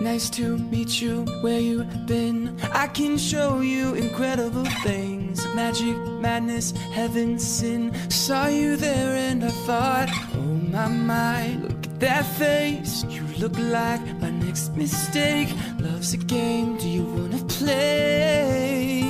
Nice to meet you, where you been? I can show you incredible things. Magic, madness, heaven, sin. Saw you there and I thought, oh my, look at that face. You look like my next mistake. Love's a game, do you wanna play?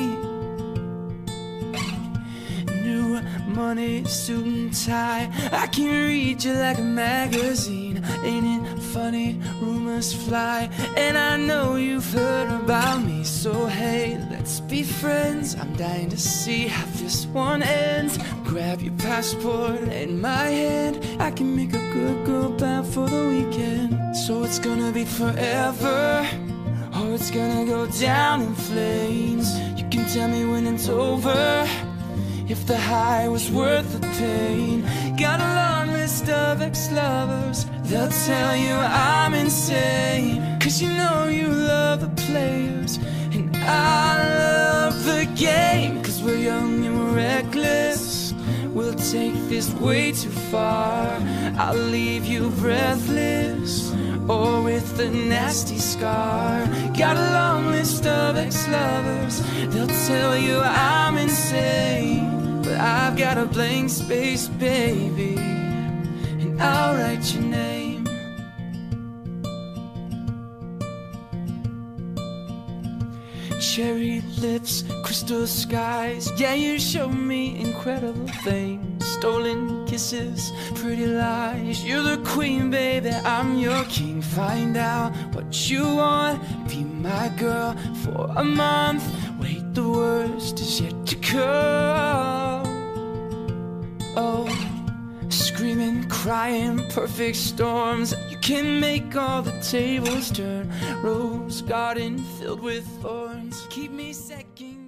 New money, suit and tie. I can read you like a magazine. Ain't it funny, rumors fly. And I know you've heard about me. So hey, let's be friends. I'm dying to see how this one ends. Grab your passport in my hand. I can make a good girl bad for the weekend. So it's gonna be forever, or it's gonna go down in flames. You can tell me when it's over, if the high was worth the pain. Got a long list of ex-lovers, they'll tell you I'm insane. Cause you know you love the players, and I love the game. Cause we're young and we're reckless, we'll take this way too far. I'll leave you breathless, or with a nasty scar. Got a long list of ex-lovers, they'll tell you I'm insane. But I've got a blank space, baby, and I'll write your name. Cherry lips, crystal skies. Yeah, you show me incredible things. Stolen kisses, pretty lies. You're the queen, baby, I'm your king. Find out what you want, be my girl for a month. Wait, the worst is yet to come. Oh, screaming, crying, perfect storms. You can make all the tables turn. Rose garden filled with thorns. Keep me second